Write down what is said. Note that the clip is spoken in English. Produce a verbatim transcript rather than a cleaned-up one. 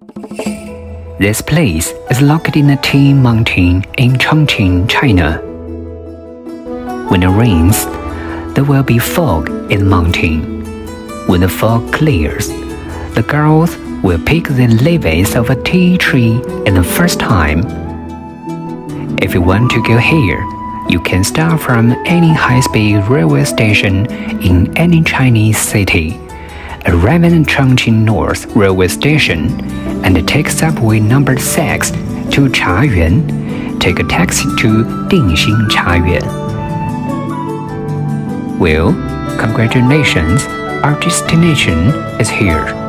This place is located in the Tea Mountain in Chongqing, China. When it rains, there will be fog in the mountain. When the fog clears, the girls will pick the leaves of a tea tree in the first time. If you want to go here, you can start from any high-speed railway station in any Chinese city, arrive at Chongqing North Railway Station, and take subway number six to Chayuan. Take a taxi to Dingxin Tea Garden. Well, congratulations, our destination is here.